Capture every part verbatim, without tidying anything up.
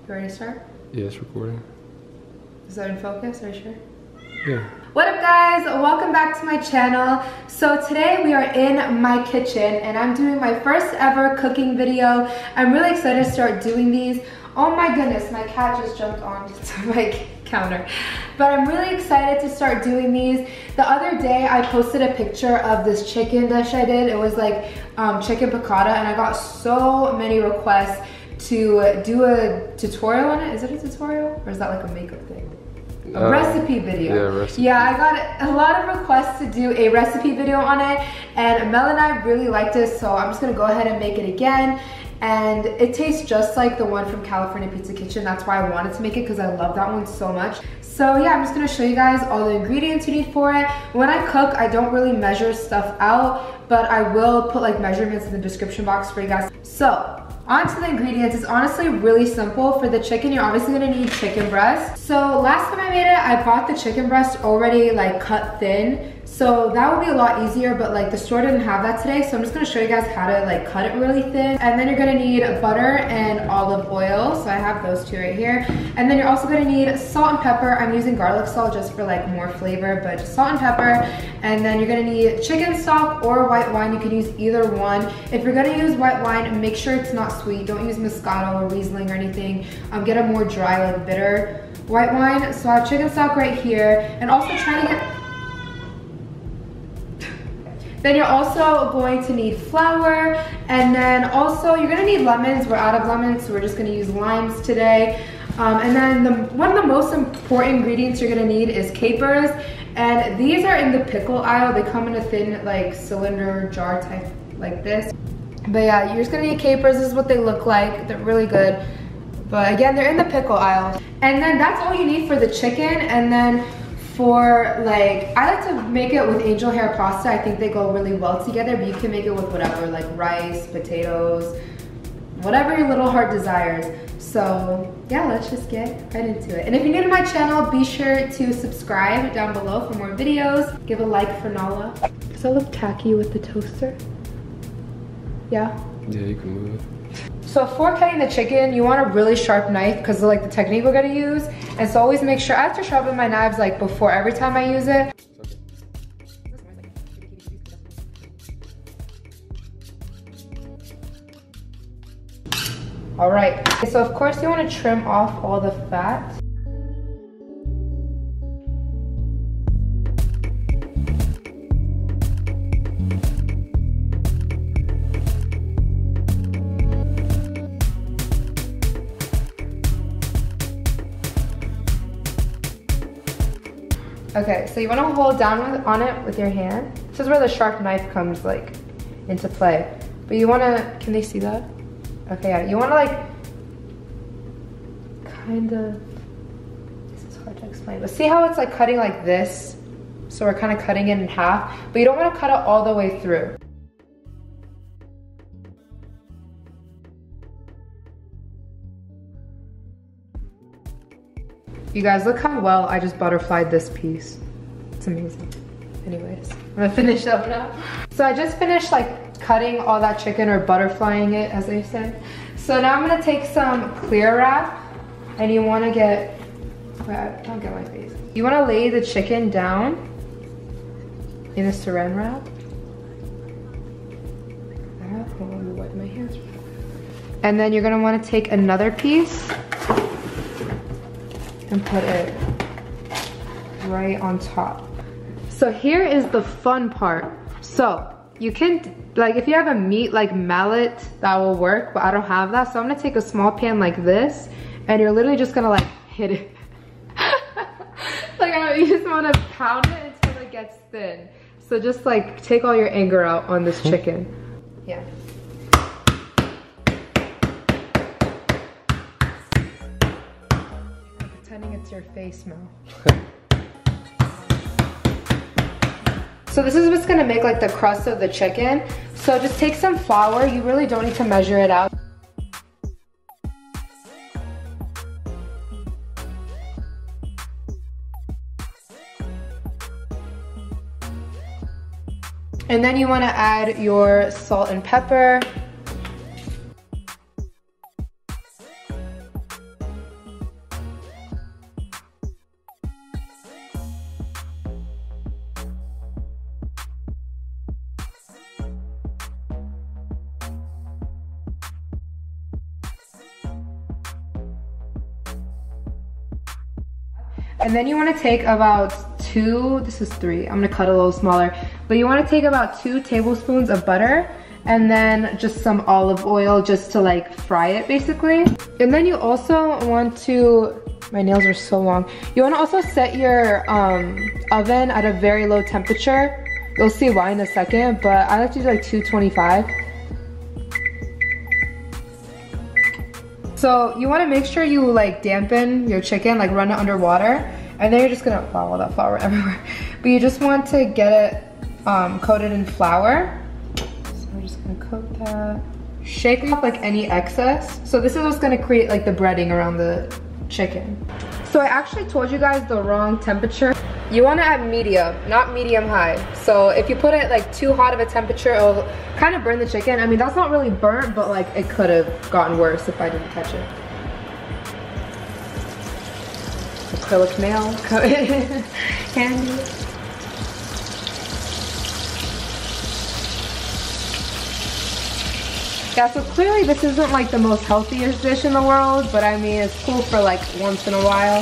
You ready to start? Yeah, it's recording. Is that in focus? Are you sure? Yeah. What up guys? Welcome back to my channel. So today we are in my kitchen and I'm doing my first ever cooking video. I'm really excited to start doing these. Oh my goodness, my cat just jumped onto my counter. But I'm really excited to start doing these. The other day I posted a picture of this chicken dish I did. It was like um, chicken piccata, and I got so many requests to do a tutorial on it. Is it a tutorial or is that like a makeup thing? A uh, recipe video. Yeah, recipe. Yeah, I got a lot of requests to do a recipe video on it, and Mel and I really liked it, so I'm just gonna go ahead and make it again. And it tastes just like the one from California Pizza Kitchen. That's why I wanted to make it, because I love that one so much. So yeah, I'm just gonna show you guys all the ingredients you need for it. When I cook, I don't really measure stuff out, but I will put like measurements in the description box for you guys. So, on to the ingredients. It's honestly really simple. For the chicken, you're obviously gonna need chicken breast. So last time I made it, I bought the chicken breast already like cut thin. So that would be a lot easier, but like the store didn't have that today. So I'm just gonna show you guys how to like cut it really thin. And then you're gonna need butter and olive oil. So I have those two right here. And then you're also gonna need salt and pepper. I'm using garlic salt just for like more flavor, but just salt and pepper. And then you're gonna need chicken stock or white wine. You can use either one. If you're gonna use white wine, make sure it's not sweet. Don't use Moscato or Riesling or anything. Um, get a more dry, like bitter white wine. So I have chicken stock right here. And also try to get... Then you're also going to need flour, and then also you're gonna need lemons. We're out of lemons, so we're just gonna use limes today. Um, and then the, one of the most important ingredients you're gonna need is capers. And these are in the pickle aisle. They come in a thin like cylinder jar type like this. But yeah, you're just gonna need capers. This is what they look like. They're really good. But again, they're in the pickle aisle. And then that's all you need for the chicken. And then for like, I like to make it with angel hair pasta. I think they go really well together, but you can make it with whatever, like rice, potatoes, whatever your little heart desires. So yeah, let's just get right into it. And if you're new to my channel, be sure to subscribe down below for more videos. Give a like for Nala. Does that look tacky with the toaster? Yeah? Yeah, you can move it. So for cutting the chicken, you want a really sharp knife because of like the technique we're gonna use. And so always make sure, I have to sharpen my knives like before every time I use it. All right, so of course you want to trim off all the fat. Okay, so you want to hold down with, on it with your hand. This is where the sharp knife comes like into play. But you want to, can they see that? Okay, yeah, you want to like kind of, this is hard to explain, but see how it's like cutting like this? So we're kind of cutting it in half, but you don't want to cut it all the way through. You guys, look how well I just butterflied this piece. It's amazing. Anyways, I'm gonna finish up now. So I just finished like cutting all that chicken, or butterflying it as they say. So now I'm gonna take some clear wrap, and you wanna get, wait, don't get my face. You wanna lay the chicken down in a saran wrap. Hold on, let me wipe my hands. And then you're gonna wanna take another piece and put it right on top. So here is the fun part. So you can, like if you have a meat like mallet, that will work, but I don't have that. So I'm gonna take a small pan like this, and you're literally just gonna like hit it. Like you just wanna pound it until it gets thin. So just like take all your anger out on this chicken. Yeah. It's your face, Mel. So this is what's gonna make like the crust of the chicken. So just take some flour. You really don't need to measure it out. And then you wanna add your salt and pepper. And then you want to take about two, this is three, I'm gonna cut a little smaller, but you want to take about two tablespoons of butter and then just some olive oil just to like fry it basically. And then you also want to, my nails are so long, you want to also set your um, oven at a very low temperature. You'll see why in a second, but I like to do like two twenty-five. So you want to make sure you like dampen your chicken, like run it under water, and then you're just gonna, wow, all that flour everywhere. But you just want to get it um, coated in flour. So I'm just gonna coat that. Shake off like any excess. So this is what's gonna create like the breading around the chicken. So I actually told you guys the wrong temperature. You want to add medium, not medium high. So if you put it like too hot of a temperature, it'll kind of burn the chicken. I mean, that's not really burnt, but like it could have gotten worse if I didn't touch it. Acrylic nail, handy. Yeah, so clearly this isn't like the most healthiest dish in the world, but I mean, it's cool for like once in a while.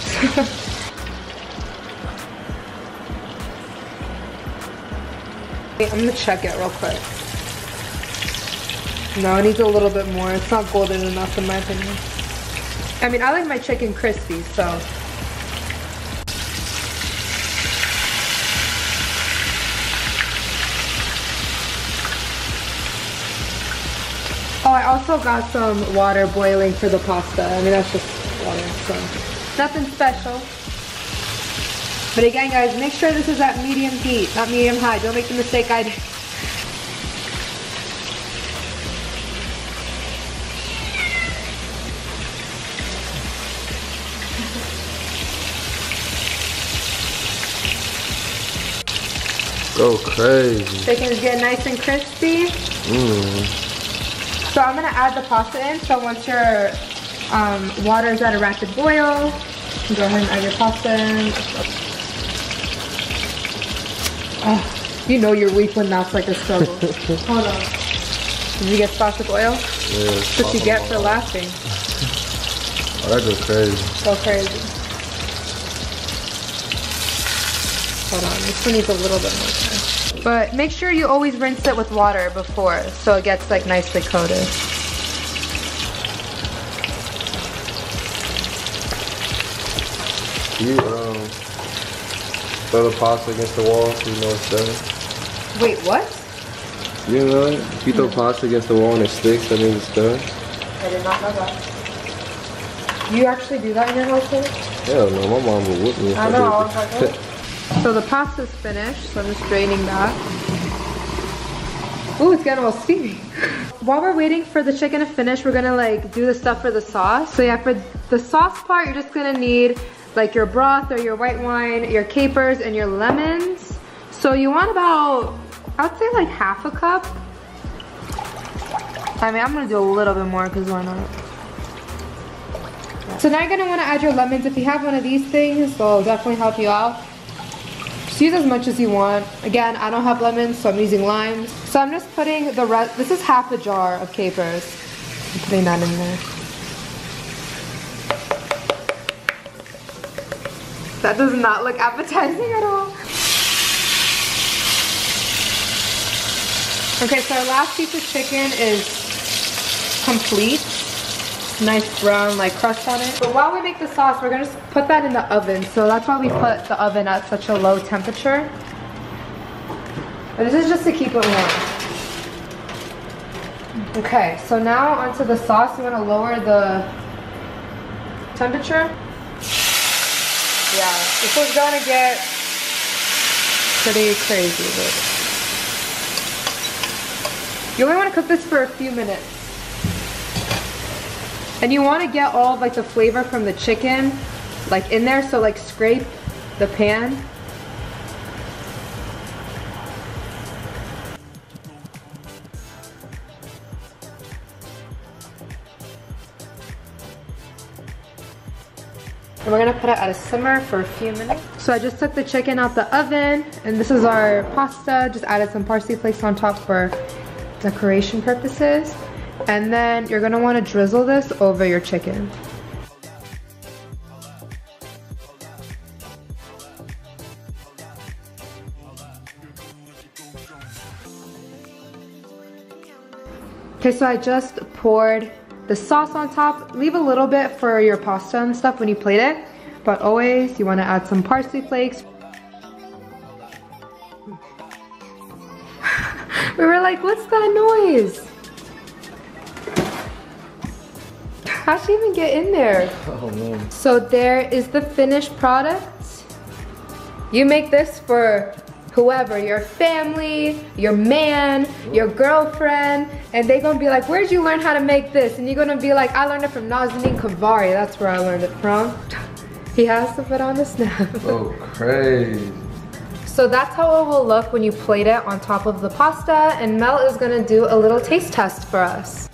I'm gonna check it real quick. No, it needs a little bit more. It's not golden enough in my opinion. I mean, I like my chicken crispy, so. Oh, I also got some water boiling for the pasta. I mean, that's just water, so nothing special. But again, guys, make sure this is at medium heat, not medium high. Don't make the mistake I did. Go crazy. Chicken's getting nice and crispy. Mm. So I'm gonna add the pasta in. So once your um, water is at a rapid boil, you can go ahead and add your pasta in. Oh, you know you're weak when that's like a struggle. Hold on. Did you get spastic oil? Yeah. That's what you get for laughing. Oh, that goes crazy. Go crazy. Hold on, this one needs a little bit more time. But make sure you always rinse it with water before, so it gets like nicely coated. You um throw the pasta against the wall so you know it's done. Wait, what? You know it? If you throw pasta against the wall and it sticks, that means it's done. I did not know that. You actually do that in your household? Hell no, my mom would whip me if I I know, I did was like, that. So the pasta's finished, so I'm just draining that. Ooh, it's getting all steamy. While we're waiting for the chicken to finish, we're gonna like do the stuff for the sauce. So yeah, for the sauce part, you're just gonna need like your broth or your white wine, your capers, and your lemons. So you want about, I would say like half a cup. I mean, I'm gonna do a little bit more because why not? So now you're gonna wanna add your lemons. If you have one of these things, they'll definitely help you out. Just use as much as you want. Again, I don't have lemons, so I'm using limes. So I'm just putting the rest, this is half a jar of capers. I'm putting that in there. That does not look appetizing at all. Okay, so our last piece of chicken is complete. Nice brown like crust on it. But while we make the sauce, we're gonna put that in the oven. So that's why we put the oven at such a low temperature. And this is just to keep it warm. Okay, so now onto the sauce. You wanna lower the temperature. Yeah, this is gonna get pretty crazy. But you only wanna cook this for a few minutes. And you want to get all of like the flavor from the chicken like in there, so like scrape the pan. And we're gonna put it at a simmer for a few minutes. So I just took the chicken out the oven, and this is our pasta. Just added some parsley flakes on top for decoration purposes. And then you're gonna wanna drizzle this over your chicken. Okay, so I just poured the sauce on top. Leave a little bit for your pasta and stuff when you plate it, but always you want to add some parsley flakes. We were like, what's that noise? How'd she even get in there? Oh man. So there is the finished product. You make this for whoever, your family, your man, your girlfriend, and they gonna be like, where'd you learn how to make this? And you're gonna be like, I learned it from Nazanin Kavari. That's where I learned it from. He has to put on the snap. Oh, crazy. So that's how it will look when you plate it on top of the pasta, and Mel is gonna do a little taste test for us.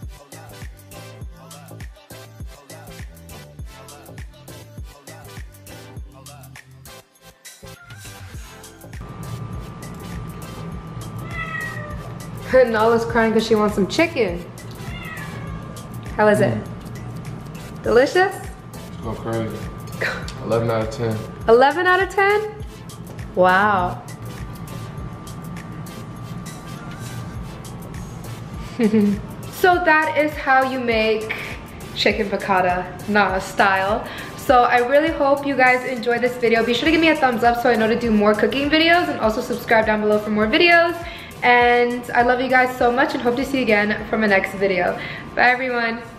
Nala's crying because she wants some chicken. How is it? Delicious? It's going crazy. eleven out of ten. eleven out of ten? Wow. So that is how you make chicken piccata, Nala style. So I really hope you guys enjoyed this video. Be sure to give me a thumbs up so I know to do more cooking videos, and also subscribe down below for more videos. And I love you guys so much and hope to see you again for my next video. Bye everyone.